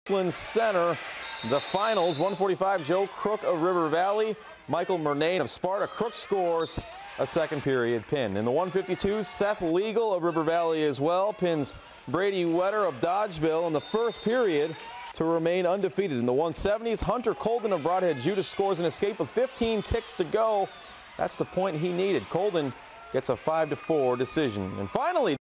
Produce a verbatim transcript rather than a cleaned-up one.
Richland Center. The finals, one forty-five, Joe Crook of River Valley, Michael Murnane of Sparta. Crook scores a second period pin. In the one fifty-two, Seth Legal of River Valley as well pins Brady Wetter of Dodgeville in the first period to remain undefeated. In the one seventies, Hunter Colden of Broadhead Judas scores an escape with fifteen ticks to go. That's the point he needed. Colden gets a five to four decision. And finally,